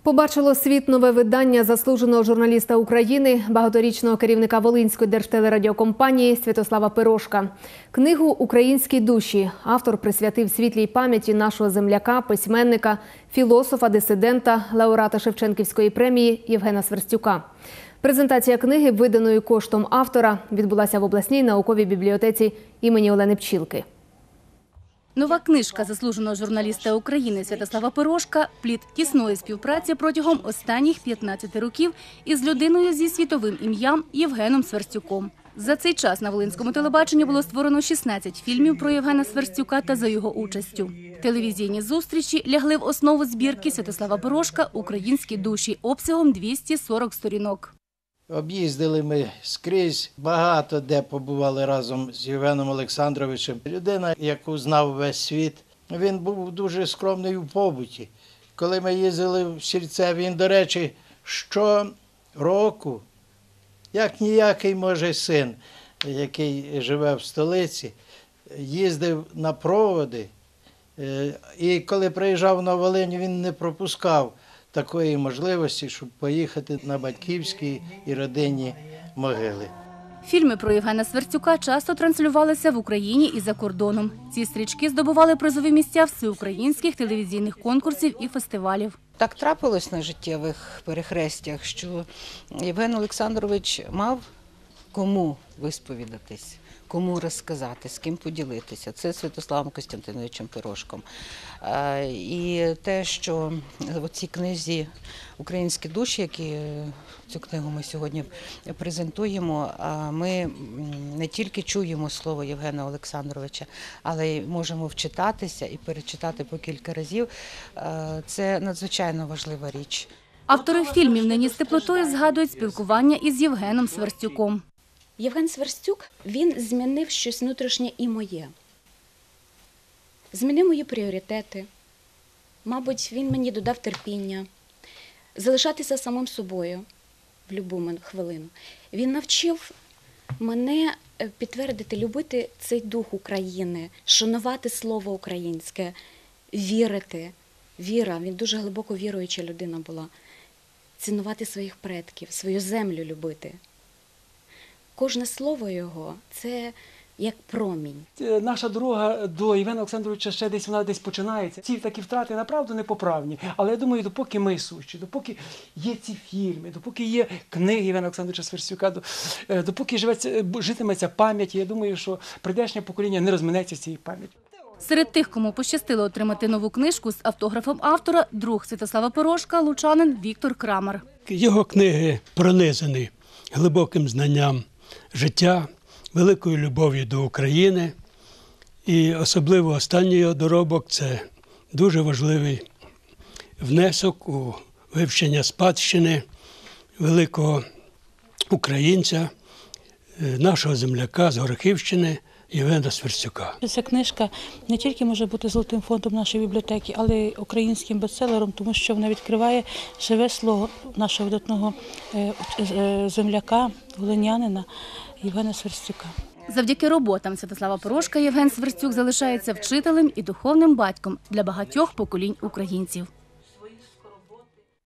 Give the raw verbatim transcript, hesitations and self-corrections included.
Побачило світ нове видання заслуженого журналіста України, багаторічного керівника Волинської держтелерадіокомпанії Святослава Пирожка. Книгу «Українські душі» автор присвятив світлій пам'яті нашого земляка, письменника, філософа, дисидента, лауреата Шевченківської премії Євгена Сверстюка. Презентація книги, виданої коштом автора, відбулася в обласній науковій бібліотеці імені Олени Пчілки. Нова книжка заслуженого журналіста України Святослава Пирожка – плід тісної співпраці протягом останніх п'ятнадцяти років із людиною зі світовим ім'ям Євгеном Сверстюком. За цей час на Волинському телебаченні було створено шістнадцять фільмів про Євгена Сверстюка та за його участю. Телевізійні зустрічі лягли в основу збірки Святослава Пирожка «Українські душі» обсягом двісті сорок сторінок. Об'їздили ми скрізь, багато де побували разом з Євгеном Олександровичем. Людина, яку знав весь світ, він був дуже скромний у побуті. Коли ми їздили в Сільце, він, до речі, щороку, як ніякий може син, який живе в столиці, їздив на проводи. І коли приїжджав на Волинь, він не пропускав такої можливості, щоб поїхати на батьківські і родинні могили. Фільми про Євгена Сверстюка часто транслювалися в Україні і за кордоном. Ці стрічки здобували призові місця всеукраїнських телевізійних конкурсів і фестивалів. Так трапилось на життєвих перехрестях, що Євген Олександрович мав кому висповідатись, кому розказати, з ким поділитися. Це Святославом Костянтиновичем Пирожком. І те, що в цій книзі «Українські душі», які цю книгу ми сьогодні презентуємо, ми не тільки чуємо слово Євгена Олександровича, але й можемо вчитатися і перечитати по кілька разів. Це надзвичайно важлива річ. Автори фільмів нині з теплотою згадують спілкування із Євгеном Сверстюком. Євген Сверстюк, він змінив щось внутрішнє і моє. Змінив мої пріоритети. Мабуть, він мені додав терпіння, залишатися самим собою в будь-яку хвилину. Він навчив мене підтвердити, любити цей дух України, шанувати слово українське, вірити. Віра, він дуже глибоко віруюча людина була. Цінувати своїх предків, свою землю любити. Кожне слово його – це як промінь. Наша дорога до Євгена Олександровича ще десь, вона десь починається. Ці такі втрати, направду, непоправні. Але я думаю, допоки ми сущі, допоки є ці фільми, допоки є книги Євгена Олександровича Сверстюка, допоки живеться, житиме ця пам'ять, я думаю, що прийдешнє покоління не розминеться з цією пам'яттю. Серед тих, кому пощастило отримати нову книжку з автографом автора, друг Святослава Пирожка, лучанин Віктор Крамар. Його книги пронизані глибоким знанням життя, великою любов'ю до України. І особливо останній його доробок – це дуже важливий внесок у вивчення спадщини великого українця, нашого земляка з Горохівщини Євгена Сверстюка. Ця книжка не тільки може бути золотим фондом нашої бібліотеки, але й українським бестселером, тому що вона відкриває живе слово нашого видатного земляка, волинянина Євгена Сверстюка. Завдяки роботам Святослава Пирожка Євген Сверстюк залишається вчителем і духовним батьком для багатьох поколінь українців.